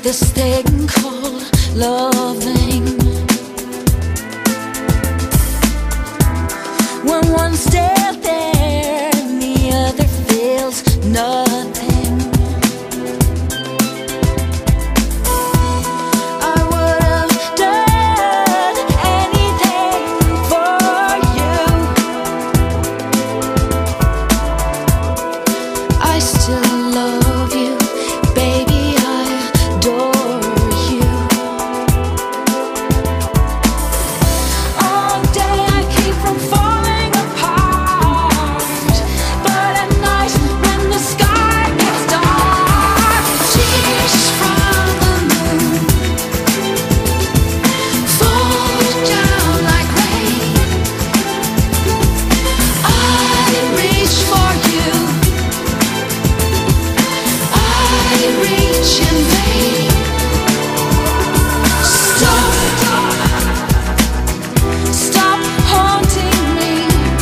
this thing called loving. When one's still there and the other feels nothing. I would have done anything for you. I still love you, baby, I adore you. All day I keep from falling apart, but at night when the sky gets dark, tears from the moon fall down like rain. I reach for you, I reach in vain. Stop haunting me.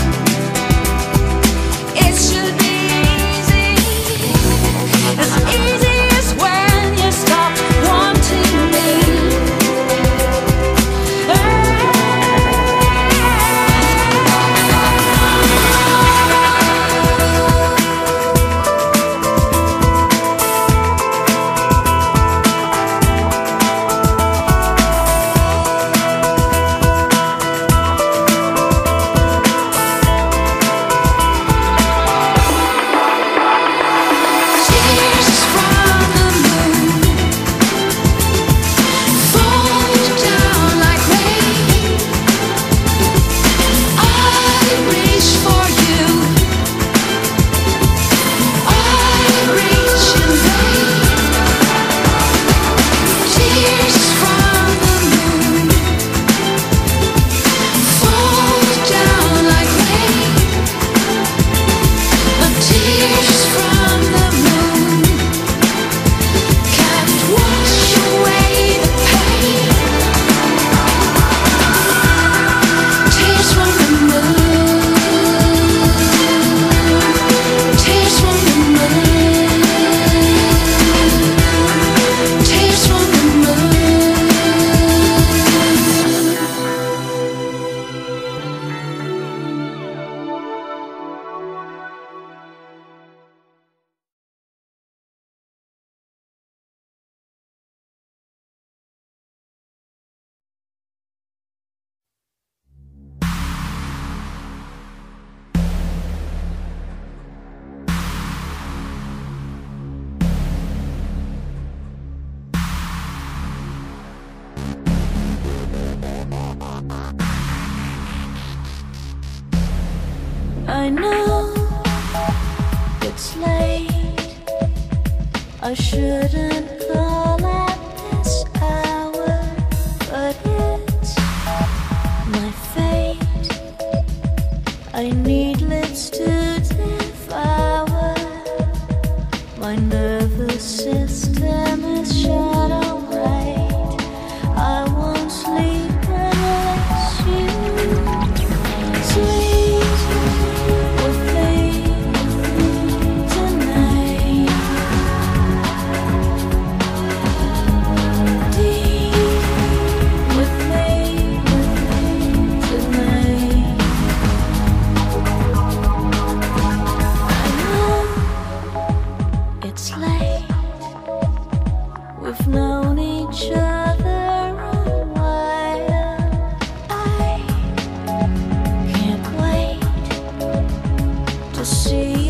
It should be easy as when you stop wanting me. Tears from the moon fall down like rain. I reach for you, I reach in vain. Tears from the moon fall down like rain. The tears from the moon can't wash away the pain. Tears from the moon, tears from the moon, tears from the moon. I know it's late. I shouldn't call at this hour, but it's my fate. I need lips to devour. My nervous system is shut on right. I won't sleep unless you sleep with me tonight. Deep with me tonight. I know it's late. We've known each other a while. I can't wait to see